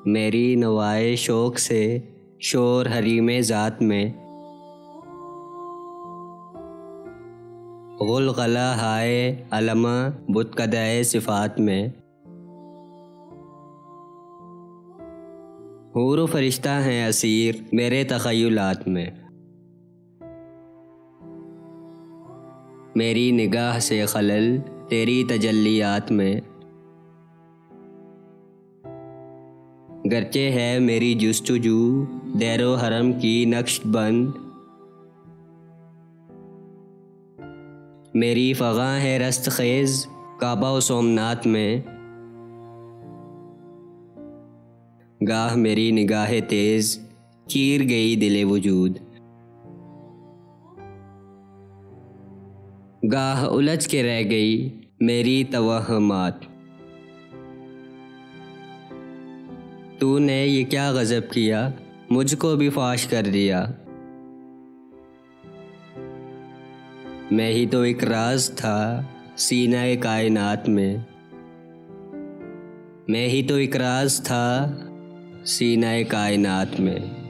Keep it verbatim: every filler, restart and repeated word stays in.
मेरी नवाए शौक़ से शोर हरीमे ज़ात में, गुलगला हाय अलमा बुतकदाए सिफ़ात में। हूर व फरिश्ता हैं असीर मेरे तख़य्युलात में। मेरी निगाह से खलल तेरी तजल्लियात में, गरचे है मेरी जुस्तजू दैरो हरम की नक्शबंद। मेरी फ़ग़ा है रस्त ख़ेज़ काबा व सोमनाथ में, गाह मेरी निगाह तेज़ चीर गई दिले वजूद। गाह उलझ के रह गई मेरी तवहमात। तूने ये क्या गज़ब किया मुझको भी फाश कर दिया। मैं ही तो एक राज था सीना-ए कायनात में। मैं ही तो एक राज था सीना-ए कायनात में।